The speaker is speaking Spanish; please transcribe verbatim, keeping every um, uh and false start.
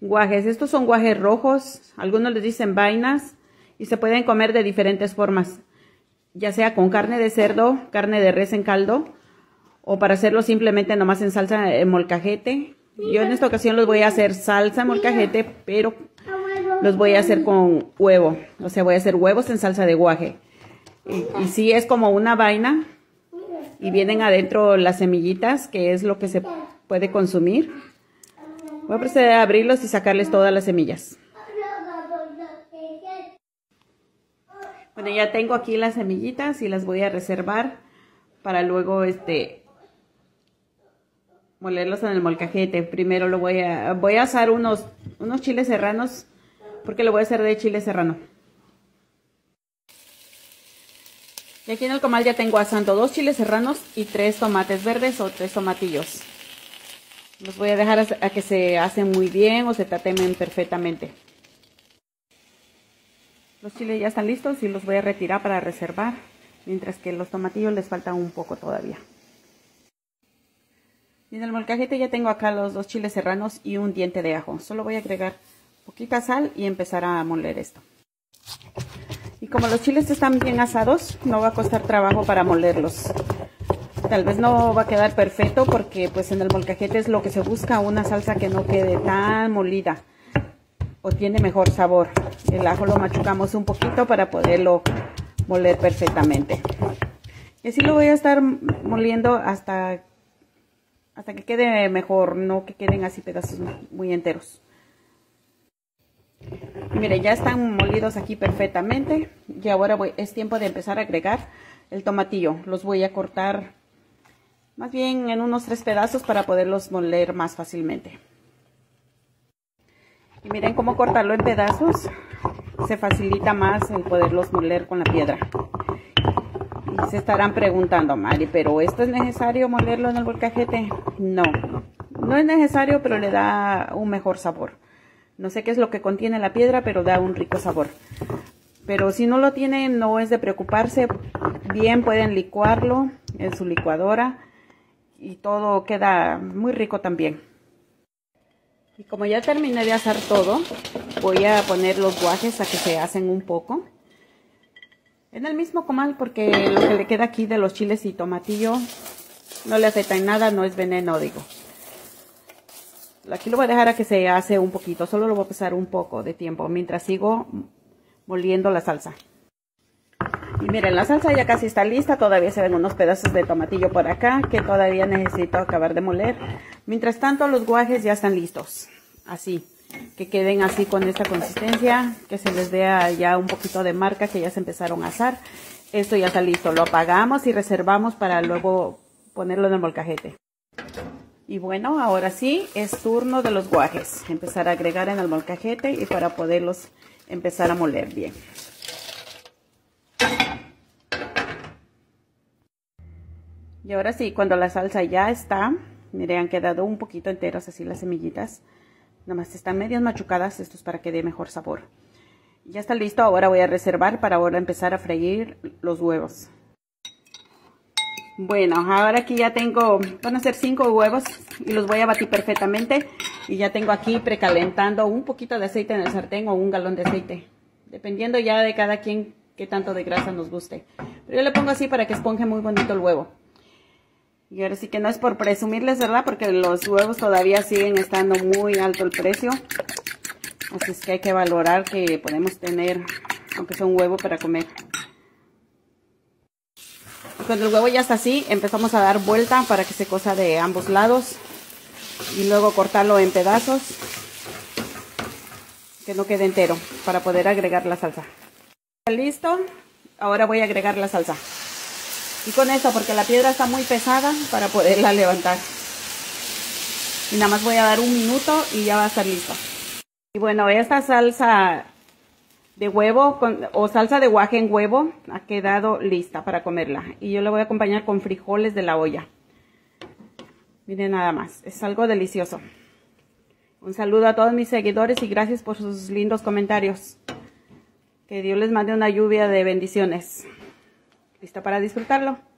guajes. Estos son guajes rojos, algunos les dicen vainas y se pueden comer de diferentes formas, ya sea con carne de cerdo, carne de res en caldo o para hacerlo simplemente nomás en salsa en molcajete. Yo en esta ocasión los voy a hacer salsa en molcajete, pero los voy a hacer con huevo, o sea, voy a hacer huevos en salsa de guaje. Y, y sí es como una vaina y vienen adentro las semillitas, que es lo que se puede consumir. Voy a proceder a abrirlos y sacarles todas las semillas. Bueno, ya tengo aquí las semillitas y las voy a reservar para luego este molerlos en el molcajete. Primero lo voy a voy a asar unos unos chiles serranos, porque lo voy a hacer de chile serrano. Y aquí en el comal ya tengo asando dos chiles serranos y tres tomates verdes o tres tomatillos. Los voy a dejar a que se hacen muy bien o se tatemen perfectamente. Los chiles ya están listos y los voy a retirar para reservar, mientras que los tomatillos les faltan un poco todavía. Y en el molcajete ya tengo acá los dos chiles serranos y un diente de ajo. Solo voy a agregar poquita sal y empezar a moler esto. Y como los chiles están bien asados, no va a costar trabajo para molerlos. Tal vez no va a quedar perfecto porque pues en el molcajete es lo que se busca, una salsa que no quede tan molida o tiene mejor sabor. El ajo lo machucamos un poquito para poderlo moler perfectamente. Y así lo voy a estar moliendo hasta, hasta que quede mejor, no que queden así pedazos muy enteros. Y miren, ya están molidos aquí perfectamente. Y ahora voy, es tiempo de empezar a agregar el tomatillo. Los voy a cortar más bien en unos tres pedazos para poderlos moler más fácilmente. Y miren cómo cortarlo en pedazos. Se facilita más el poderlos moler con la piedra. Y se estarán preguntando, Mari, ¿pero esto es necesario molerlo en el molcajete? No, no es necesario, pero le da un mejor sabor. No sé qué es lo que contiene la piedra, pero da un rico sabor. Pero si no lo tienen, no es de preocuparse. Bien pueden licuarlo en su licuadora y todo queda muy rico también. Y como ya terminé de asar todo, voy a poner los guajes a que se hacen un poco en el mismo comal, porque lo que le queda aquí de los chiles y tomatillo no le afecta en nada, no es veneno, digo. Aquí lo voy a dejar a que se hace un poquito, solo lo voy a pasar un poco de tiempo mientras sigo moliendo la salsa. Y miren, la salsa ya casi está lista, todavía se ven unos pedazos de tomatillo por acá que todavía necesito acabar de moler. Mientras tanto los guajes ya están listos, así, que queden así con esta consistencia, que se les vea ya un poquito de marca que ya se empezaron a asar. Esto ya está listo, lo apagamos y reservamos para luego ponerlo en el molcajete. Y bueno, ahora sí es turno de los guajes, empezar a agregar en el molcajete y para poderlos empezar a moler bien. Y ahora sí, cuando la salsa ya está, miren, han quedado un poquito enteras así las semillitas. Nada más están medias machucadas, esto es para que dé mejor sabor. Ya está listo, ahora voy a reservar para ahora empezar a freír los huevos. Bueno, ahora aquí ya tengo, van a ser cinco huevos y los voy a batir perfectamente. Y ya tengo aquí precalentando un poquito de aceite en el sartén o un galón de aceite. Dependiendo ya de cada quien qué tanto de grasa nos guste. Pero yo le pongo así para que esponje muy bonito el huevo. Y ahora sí que no es por presumirles, ¿verdad? Porque los huevos todavía siguen estando muy alto el precio. Así es que hay que valorar que podemos tener, aunque sea un huevo para comer. Cuando el huevo ya está así, empezamos a dar vuelta para que se cosa de ambos lados. Y luego cortarlo en pedazos, que no quede entero, para poder agregar la salsa. Listo, ahora voy a agregar la salsa. Y con esto, porque la piedra está muy pesada para poderla levantar. Y nada más voy a dar un minuto y ya va a estar listo. Y bueno, esta salsa de huevo con, o salsa de guaje en huevo ha quedado lista para comerla. Y yo la voy a acompañar con frijoles de la olla. Miren nada más, es algo delicioso. Un saludo a todos mis seguidores y gracias por sus lindos comentarios. Que Dios les mande una lluvia de bendiciones. ¿Lista para disfrutarlo?